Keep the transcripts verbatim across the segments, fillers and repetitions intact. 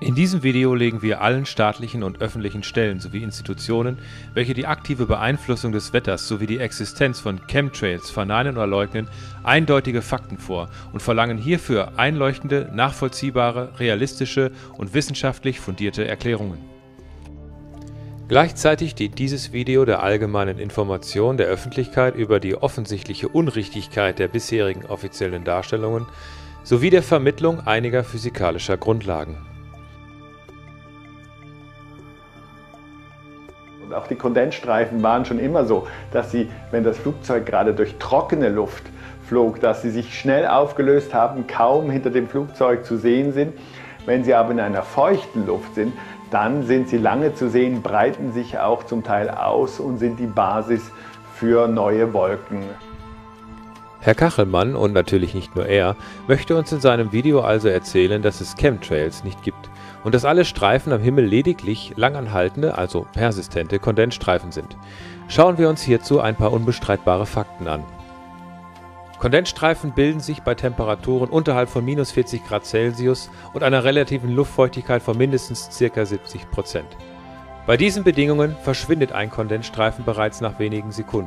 In diesem Video legen wir allen staatlichen und öffentlichen Stellen sowie Institutionen, welche die aktive Beeinflussung des Wetters sowie die Existenz von Chemtrails verneinen oder leugnen, eindeutige Fakten vor und verlangen hierfür einleuchtende, nachvollziehbare, realistische und wissenschaftlich fundierte Erklärungen. Gleichzeitig dient dieses Video der allgemeinen Information der Öffentlichkeit über die offensichtliche Unrichtigkeit der bisherigen offiziellen Darstellungen sowie der Vermittlung einiger physikalischer Grundlagen. Und auch die Kondensstreifen waren schon immer so, dass sie, wenn das Flugzeug gerade durch trockene Luft flog, dass sie sich schnell aufgelöst haben, kaum hinter dem Flugzeug zu sehen sind. Wenn sie aber in einer feuchten Luft sind, dann sind sie lange zu sehen, breiten sich auch zum Teil aus und sind die Basis für neue Wolken. Herr Kachelmann, und natürlich nicht nur er, möchte uns in seinem Video also erzählen, dass es Chemtrails nicht gibt und dass alle Streifen am Himmel lediglich langanhaltende, also persistente Kondensstreifen sind. Schauen wir uns hierzu ein paar unbestreitbare Fakten an. Kondensstreifen bilden sich bei Temperaturen unterhalb von minus vierzig Grad Celsius und einer relativen Luftfeuchtigkeit von mindestens ca. siebzig Prozent. Bei diesen Bedingungen verschwindet ein Kondensstreifen bereits nach wenigen Sekunden.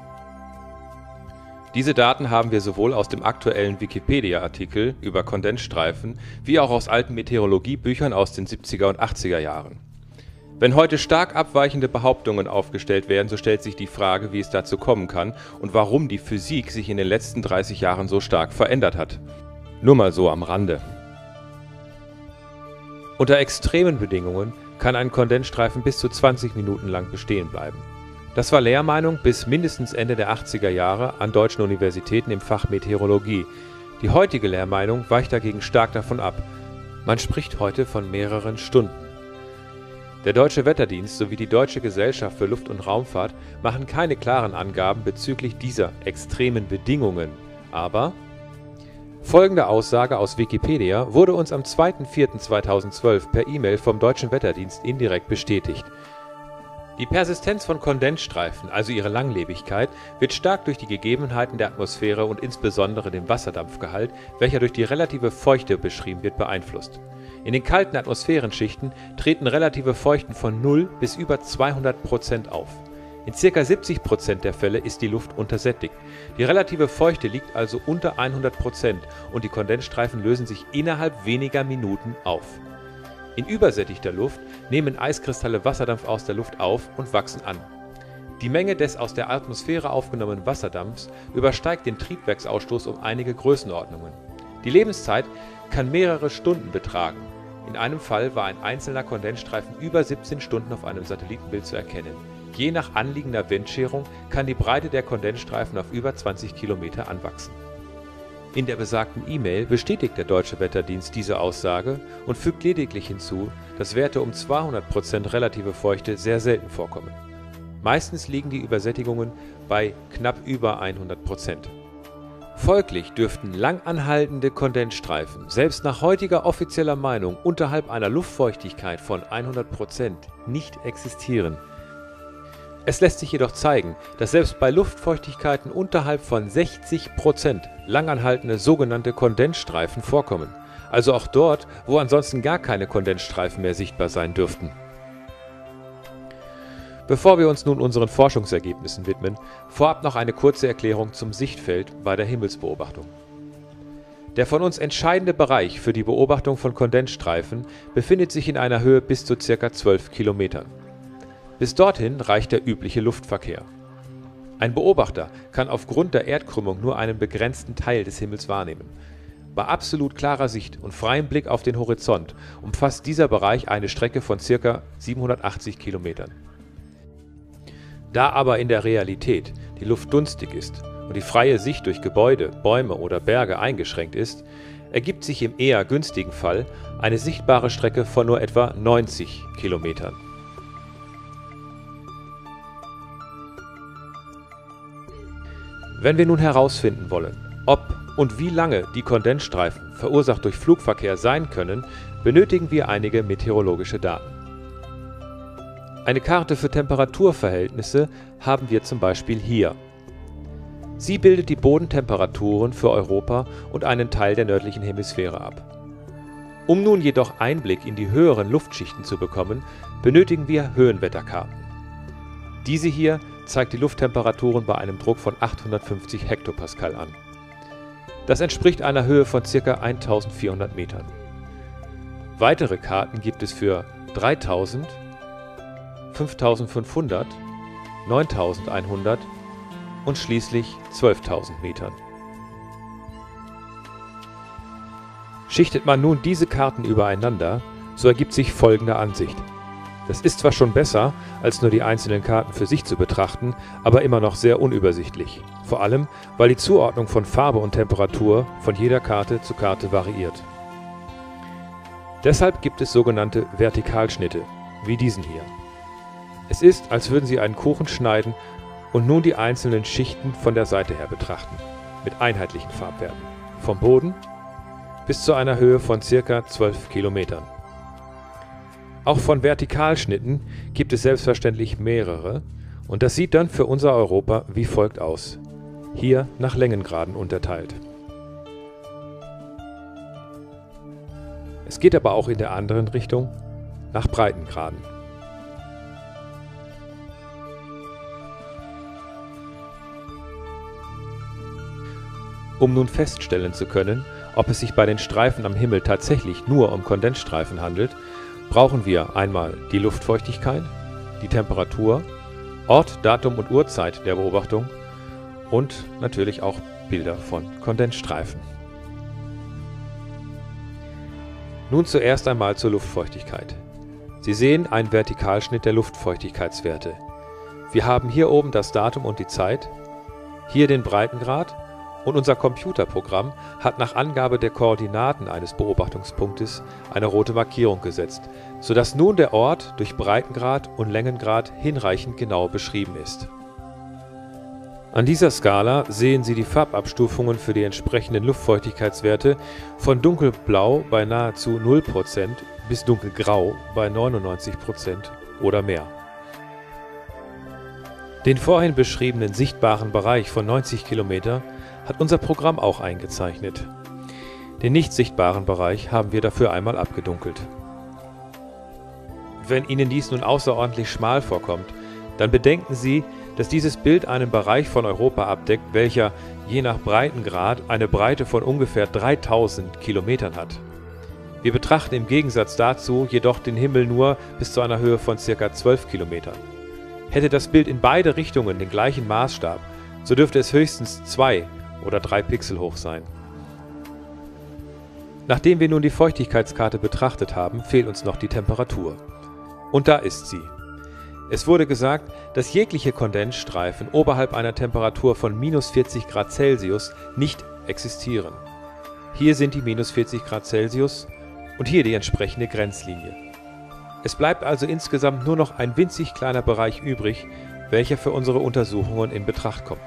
Diese Daten haben wir sowohl aus dem aktuellen Wikipedia-Artikel über Kondensstreifen wie auch aus alten Meteorologiebüchern aus den siebziger und achtziger Jahren. Wenn heute stark abweichende Behauptungen aufgestellt werden, so stellt sich die Frage, wie es dazu kommen kann und warum die Physik sich in den letzten dreißig Jahren so stark verändert hat. Nur mal so am Rande. Unter extremen Bedingungen kann ein Kondensstreifen bis zu zwanzig Minuten lang bestehen bleiben. Das war Lehrmeinung bis mindestens Ende der achtziger Jahre an deutschen Universitäten im Fach Meteorologie. Die heutige Lehrmeinung weicht dagegen stark davon ab. Man spricht heute von mehreren Stunden. Der Deutsche Wetterdienst sowie die Deutsche Gesellschaft für Luft- und Raumfahrt machen keine klaren Angaben bezüglich dieser extremen Bedingungen. Aber folgende Aussage aus Wikipedia wurde uns am zweiten vierten zweitausendzwölf per E-Mail vom Deutschen Wetterdienst indirekt bestätigt. Die Persistenz von Kondensstreifen, also ihre Langlebigkeit, wird stark durch die Gegebenheiten der Atmosphäre und insbesondere dem Wasserdampfgehalt, welcher durch die relative Feuchte beschrieben wird, beeinflusst. In den kalten Atmosphärenschichten treten relative Feuchten von null bis über zweihundert Prozent auf. In ca. siebzig Prozent der Fälle ist die Luft untersättigt. Die relative Feuchte liegt also unter hundert Prozent und die Kondensstreifen lösen sich innerhalb weniger Minuten auf. In übersättigter Luft nehmen Eiskristalle Wasserdampf aus der Luft auf und wachsen an. Die Menge des aus der Atmosphäre aufgenommenen Wasserdampfs übersteigt den Triebwerksausstoß um einige Größenordnungen. Die Lebenszeit kann mehrere Stunden betragen. In einem Fall war ein einzelner Kondensstreifen über siebzehn Stunden auf einem Satellitenbild zu erkennen. Je nach anliegender Windscherung kann die Breite der Kondensstreifen auf über zwanzig Kilometer anwachsen. In der besagten E-Mail bestätigt der Deutsche Wetterdienst diese Aussage und fügt lediglich hinzu, dass Werte um zweihundert Prozent relative Feuchte sehr selten vorkommen. Meistens liegen die Übersättigungen bei knapp über hundert Prozent. Folglich dürften langanhaltende Kondensstreifen selbst nach heutiger offizieller Meinung unterhalb einer Luftfeuchtigkeit von hundert Prozent nicht existieren. Es lässt sich jedoch zeigen, dass selbst bei Luftfeuchtigkeiten unterhalb von sechzig Prozent langanhaltende sogenannte Kondensstreifen vorkommen, also auch dort, wo ansonsten gar keine Kondensstreifen mehr sichtbar sein dürften. Bevor wir uns nun unseren Forschungsergebnissen widmen, vorab noch eine kurze Erklärung zum Sichtfeld bei der Himmelsbeobachtung. Der von uns entscheidende Bereich für die Beobachtung von Kondensstreifen befindet sich in einer Höhe bis zu ca. zwölf Kilometern. Bis dorthin reicht der übliche Luftverkehr. Ein Beobachter kann aufgrund der Erdkrümmung nur einen begrenzten Teil des Himmels wahrnehmen. Bei absolut klarer Sicht und freiem Blick auf den Horizont umfasst dieser Bereich eine Strecke von ca. siebenhundertachtzig Kilometern. Da aber in der Realität die Luft dunstig ist und die freie Sicht durch Gebäude, Bäume oder Berge eingeschränkt ist, ergibt sich im eher günstigen Fall eine sichtbare Strecke von nur etwa neunzig Kilometern. Wenn wir nun herausfinden wollen, ob und wie lange die Kondensstreifen verursacht durch Flugverkehr sein können, benötigen wir einige meteorologische Daten. Eine Karte für Temperaturverhältnisse haben wir zum Beispiel hier. Sie bildet die Bodentemperaturen für Europa und einen Teil der nördlichen Hemisphäre ab. Um nun jedoch Einblick in die höheren Luftschichten zu bekommen, benötigen wir Höhenwetterkarten. Diese hier zeigt die Lufttemperaturen bei einem Druck von achthundertfünfzig Hektopascal an. Das entspricht einer Höhe von ca. eintausendvierhundert Metern. Weitere Karten gibt es für dreitausend, fünftausendfünfhundert, neuntausendeinhundert und schließlich zwölftausend Metern. Schichtet man nun diese Karten übereinander, so ergibt sich folgende Ansicht. Das ist zwar schon besser, als nur die einzelnen Karten für sich zu betrachten, aber immer noch sehr unübersichtlich. Vor allem, weil die Zuordnung von Farbe und Temperatur von jeder Karte zu Karte variiert. Deshalb gibt es sogenannte Vertikalschnitte, wie diesen hier. Es ist, als würden Sie einen Kuchen schneiden und nun die einzelnen Schichten von der Seite her betrachten, mit einheitlichen Farbwerten, vom Boden bis zu einer Höhe von ca. zwölf Kilometern. Auch von Vertikalschnitten gibt es selbstverständlich mehrere und das sieht dann für unser Europa wie folgt aus, hier nach Längengraden unterteilt. Es geht aber auch in der anderen Richtung, nach Breitengraden. Um nun feststellen zu können, ob es sich bei den Streifen am Himmel tatsächlich nur um Kondensstreifen handelt, brauchen wir einmal die Luftfeuchtigkeit, die Temperatur, Ort, Datum und Uhrzeit der Beobachtung und natürlich auch Bilder von Kondensstreifen. Nun zuerst einmal zur Luftfeuchtigkeit. Sie sehen einen Vertikalschnitt der Luftfeuchtigkeitswerte. Wir haben hier oben das Datum und die Zeit, hier den Breitengrad und unser Computerprogramm hat nach Angabe der Koordinaten eines Beobachtungspunktes eine rote Markierung gesetzt, sodass nun der Ort durch Breitengrad und Längengrad hinreichend genau beschrieben ist. An dieser Skala sehen Sie die Farbabstufungen für die entsprechenden Luftfeuchtigkeitswerte von dunkelblau bei nahezu null Prozent bis dunkelgrau bei neunundneunzig Prozent oder mehr. Den vorhin beschriebenen sichtbaren Bereich von neunzig Kilometer hat unser Programm auch eingezeichnet. Den nicht sichtbaren Bereich haben wir dafür einmal abgedunkelt. Wenn Ihnen dies nun außerordentlich schmal vorkommt, dann bedenken Sie, dass dieses Bild einen Bereich von Europa abdeckt, welcher je nach Breitengrad eine Breite von ungefähr dreitausend Kilometern hat. Wir betrachten im Gegensatz dazu jedoch den Himmel nur bis zu einer Höhe von ca. zwölf Kilometern. Hätte das Bild in beide Richtungen den gleichen Maßstab, so dürfte es höchstens zwei oder drei Pixel hoch sein. Nachdem wir nun die Feuchtigkeitskarte betrachtet haben, fehlt uns noch die Temperatur. Und da ist sie. Es wurde gesagt, dass jegliche Kondensstreifen oberhalb einer Temperatur von minus vierzig Grad Celsius nicht existieren. Hier sind die minus vierzig Grad Celsius und hier die entsprechende Grenzlinie. Es bleibt also insgesamt nur noch ein winzig kleiner Bereich übrig, welcher für unsere Untersuchungen in Betracht kommt.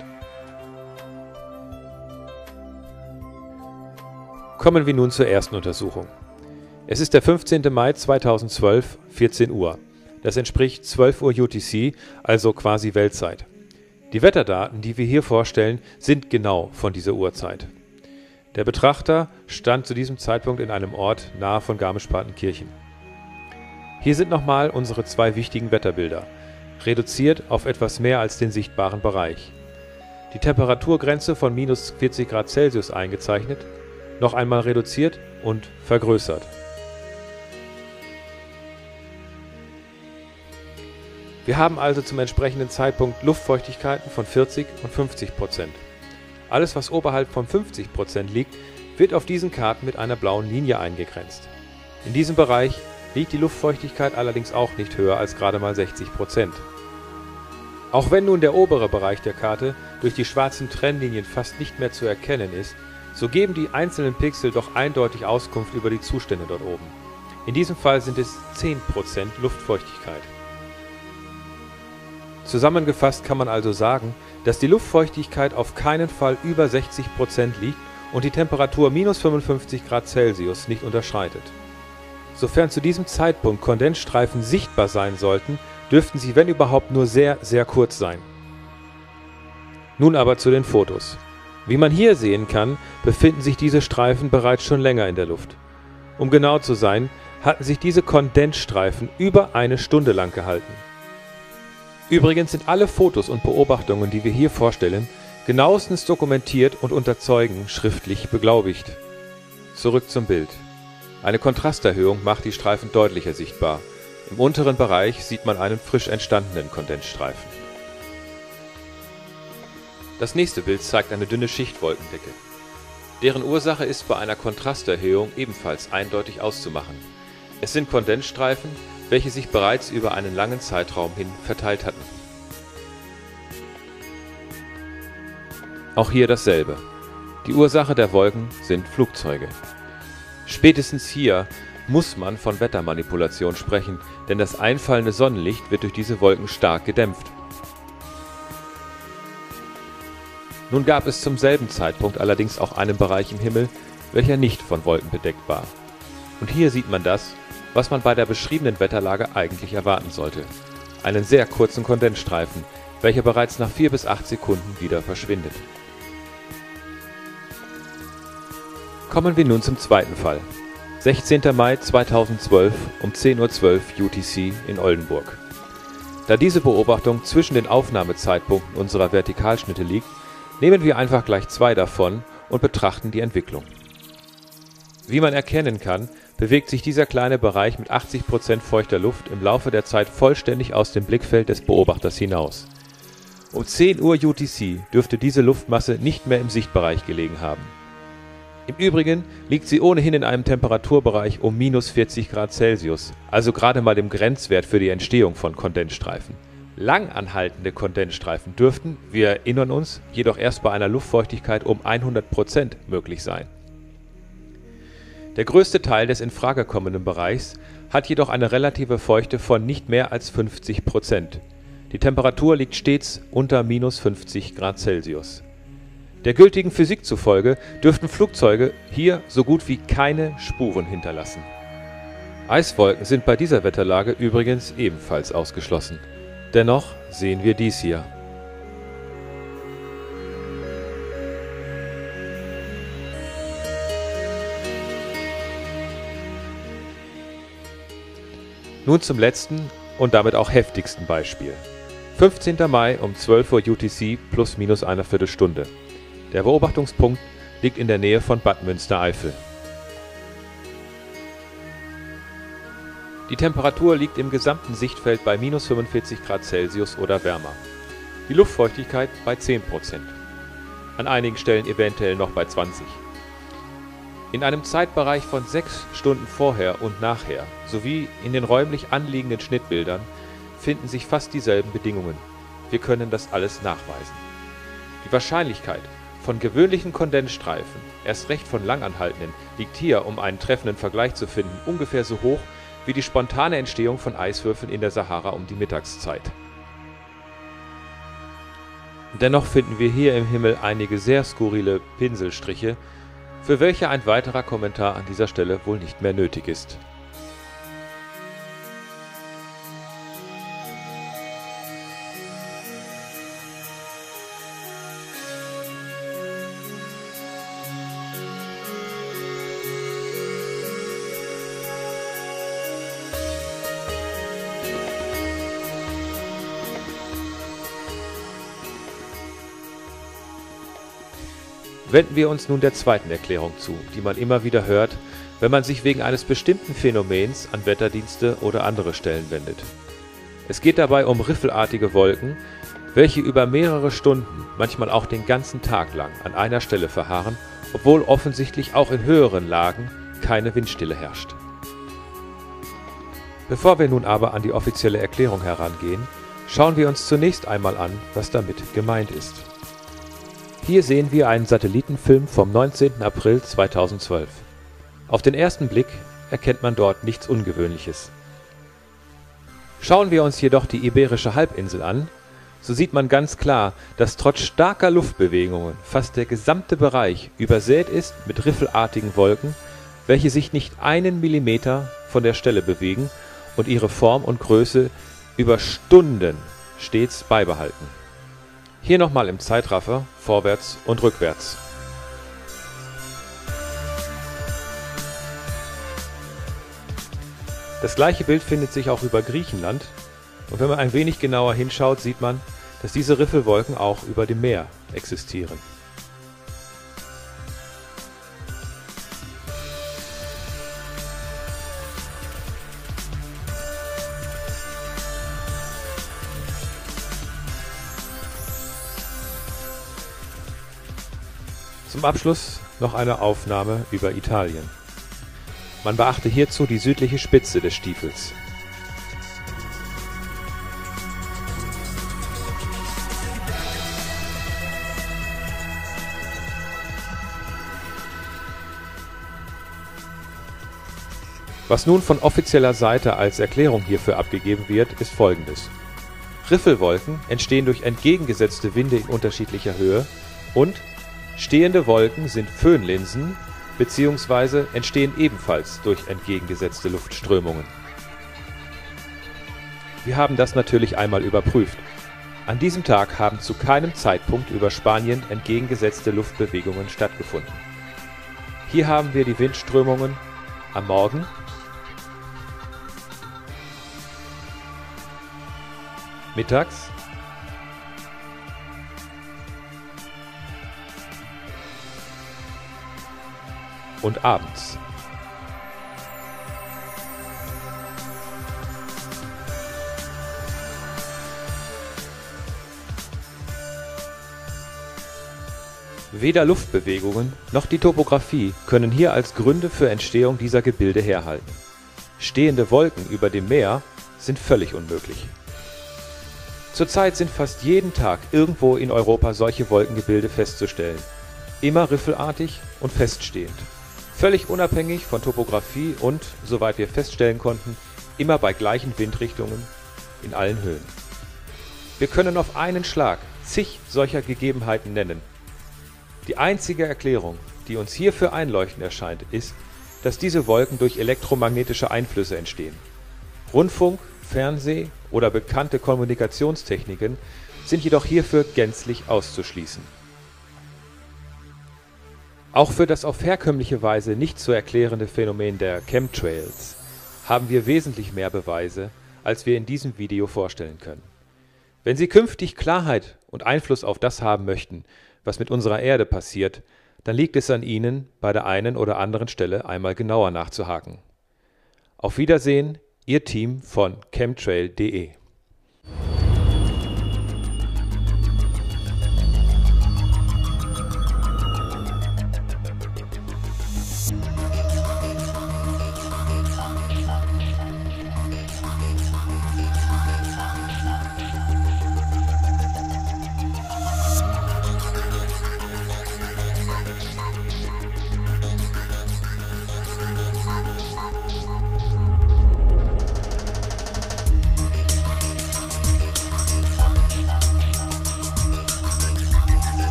Kommen wir nun zur ersten Untersuchung. Es ist der fünfzehnte Mai zweitausendzwölf, vierzehn Uhr. Das entspricht zwölf Uhr U T C, also quasi Weltzeit. Die Wetterdaten, die wir hier vorstellen, sind genau von dieser Uhrzeit. Der Betrachter stand zu diesem Zeitpunkt in einem Ort nahe von Garmisch-Partenkirchen. Hier sind nochmal unsere zwei wichtigen Wetterbilder, reduziert auf etwas mehr als den sichtbaren Bereich. Die Temperaturgrenze von minus vierzig Grad Celsius eingezeichnet, noch einmal reduziert und vergrößert. Wir haben also zum entsprechenden Zeitpunkt Luftfeuchtigkeiten von vierzig und fünfzig Prozent. Alles, was oberhalb von fünfzig Prozent liegt, wird auf diesen Karten mit einer blauen Linie eingegrenzt. In diesem Bereich liegt die Luftfeuchtigkeit allerdings auch nicht höher als gerade mal sechzig Prozent. Auch wenn nun der obere Bereich der Karte durch die schwarzen Trennlinien fast nicht mehr zu erkennen ist, so geben die einzelnen Pixel doch eindeutig Auskunft über die Zustände dort oben. In diesem Fall sind es zehn Prozent Luftfeuchtigkeit. Zusammengefasst kann man also sagen, dass die Luftfeuchtigkeit auf keinen Fall über sechzig Prozent liegt und die Temperatur minus fünfundfünfzig Grad Celsius nicht unterschreitet. Sofern zu diesem Zeitpunkt Kondensstreifen sichtbar sein sollten, dürften sie, wenn überhaupt, nur sehr, sehr kurz sein. Nun aber zu den Fotos. Wie man hier sehen kann, befinden sich diese Streifen bereits schon länger in der Luft. Um genau zu sein, hatten sich diese Kondensstreifen über eine Stunde lang gehalten. Übrigens sind alle Fotos und Beobachtungen, die wir hier vorstellen, genauestens dokumentiert und unter Zeugen schriftlich beglaubigt. Zurück zum Bild. Eine Kontrasterhöhung macht die Streifen deutlicher sichtbar. Im unteren Bereich sieht man einen frisch entstandenen Kondensstreifen. Das nächste Bild zeigt eine dünne Schichtwolkendecke. Deren Ursache ist bei einer Kontrasterhöhung ebenfalls eindeutig auszumachen. Es sind Kondensstreifen, welche sich bereits über einen langen Zeitraum hin verteilt hatten. Auch hier dasselbe. Die Ursache der Wolken sind Flugzeuge. Spätestens hier muss man von Wettermanipulation sprechen, denn das einfallende Sonnenlicht wird durch diese Wolken stark gedämpft. Nun gab es zum selben Zeitpunkt allerdings auch einen Bereich im Himmel, welcher nicht von Wolken bedeckt war. Und hier sieht man das, was man bei der beschriebenen Wetterlage eigentlich erwarten sollte: einen sehr kurzen Kondensstreifen, welcher bereits nach vier bis acht Sekunden wieder verschwindet. Kommen wir nun zum zweiten Fall. sechzehnter Mai zweitausendzwölf um zehn Uhr zwölf U T C in Oldenburg. Da diese Beobachtung zwischen den Aufnahmezeitpunkten unserer Vertikalschnitte liegt, nehmen wir einfach gleich zwei davon und betrachten die Entwicklung. Wie man erkennen kann, bewegt sich dieser kleine Bereich mit achtzig Prozent feuchter Luft im Laufe der Zeit vollständig aus dem Blickfeld des Beobachters hinaus. Um zehn Uhr U T C dürfte diese Luftmasse nicht mehr im Sichtbereich gelegen haben. Im Übrigen liegt sie ohnehin in einem Temperaturbereich um minus vierzig Grad Celsius, also gerade mal dem Grenzwert für die Entstehung von Kondensstreifen. Langanhaltende Kondensstreifen dürften, wir erinnern uns, jedoch erst bei einer Luftfeuchtigkeit um hundert Prozent möglich sein. Der größte Teil des in Frage kommenden Bereichs hat jedoch eine relative Feuchte von nicht mehr als fünfzig Prozent. Die Temperatur liegt stets unter minus fünfzig Grad Celsius. Der gültigen Physik zufolge dürften Flugzeuge hier so gut wie keine Spuren hinterlassen. Eiswolken sind bei dieser Wetterlage übrigens ebenfalls ausgeschlossen. Dennoch sehen wir dies hier. Nun zum letzten und damit auch heftigsten Beispiel. fünfzehnter Mai um zwölf Uhr U T C plus minus eine Viertelstunde. Der Beobachtungspunkt liegt in der Nähe von Bad Münstereifel. Die Temperatur liegt im gesamten Sichtfeld bei minus fünfundvierzig Grad Celsius oder wärmer. Die Luftfeuchtigkeit bei zehn Prozent. An einigen Stellen eventuell noch bei zwanzig. In einem Zeitbereich von sechs Stunden vorher und nachher sowie in den räumlich anliegenden Schnittbildern finden sich fast dieselben Bedingungen. Wir können das alles nachweisen. Die Wahrscheinlichkeit von gewöhnlichen Kondensstreifen, erst recht von langanhaltenden, liegt hier, um einen treffenden Vergleich zu finden, ungefähr so hoch wie die spontane Entstehung von Eiswürfeln in der Sahara um die Mittagszeit. Dennoch finden wir hier im Himmel einige sehr skurrile Pinselstriche, für welche ein weiterer Kommentar an dieser Stelle wohl nicht mehr nötig ist. Wenden wir uns nun der zweiten Erklärung zu, die man immer wieder hört, wenn man sich wegen eines bestimmten Phänomens an Wetterdienste oder andere Stellen wendet. Es geht dabei um riffelartige Wolken, welche über mehrere Stunden, manchmal auch den ganzen Tag lang an einer Stelle verharren, obwohl offensichtlich auch in höheren Lagen keine Windstille herrscht. Bevor wir nun aber an die offizielle Erklärung herangehen, schauen wir uns zunächst einmal an, was damit gemeint ist. Hier sehen wir einen Satellitenfilm vom neunzehnten April zweitausendzwölf. Auf den ersten Blick erkennt man dort nichts Ungewöhnliches. Schauen wir uns jedoch die Iberische Halbinsel an, so sieht man ganz klar, dass trotz starker Luftbewegungen fast der gesamte Bereich übersät ist mit riffelartigen Wolken, welche sich nicht einen Millimeter von der Stelle bewegen und ihre Form und Größe über Stunden stets beibehalten. Hier nochmal im Zeitraffer, vorwärts und rückwärts. Das gleiche Bild findet sich auch über Griechenland, und wenn man ein wenig genauer hinschaut, sieht man, dass diese Riffelwolken auch über dem Meer existieren. Zum Abschluss noch eine Aufnahme über Italien. Man beachte hierzu die südliche Spitze des Stiefels. Was nun von offizieller Seite als Erklärung hierfür abgegeben wird, ist folgendes: Riffelwolken entstehen durch entgegengesetzte Winde in unterschiedlicher Höhe und stehende Wolken sind Föhnlinsen bzw. entstehen ebenfalls durch entgegengesetzte Luftströmungen. Wir haben das natürlich einmal überprüft. An diesem Tag haben zu keinem Zeitpunkt über Spanien entgegengesetzte Luftbewegungen stattgefunden. Hier haben wir die Windströmungen am Morgen, mittags und abends. Weder Luftbewegungen noch die Topographie können hier als Gründe für Entstehung dieser Gebilde herhalten. Stehende Wolken über dem Meer sind völlig unmöglich. Zurzeit sind fast jeden Tag irgendwo in Europa solche Wolkengebilde festzustellen, immer riffelartig und feststehend. Völlig unabhängig von Topographie und, soweit wir feststellen konnten, immer bei gleichen Windrichtungen in allen Höhen. Wir können auf einen Schlag zig solcher Gegebenheiten nennen. Die einzige Erklärung, die uns hierfür einleuchtend erscheint, ist, dass diese Wolken durch elektromagnetische Einflüsse entstehen. Rundfunk, Fernseh oder bekannte Kommunikationstechniken sind jedoch hierfür gänzlich auszuschließen. Auch für das auf herkömmliche Weise nicht zu erklärende Phänomen der Chemtrails haben wir wesentlich mehr Beweise, als wir in diesem Video vorstellen können. Wenn Sie künftig Klarheit und Einfluss auf das haben möchten, was mit unserer Erde passiert, dann liegt es an Ihnen, bei der einen oder anderen Stelle einmal genauer nachzuhaken. Auf Wiedersehen, Ihr Team von chemtrail punkt de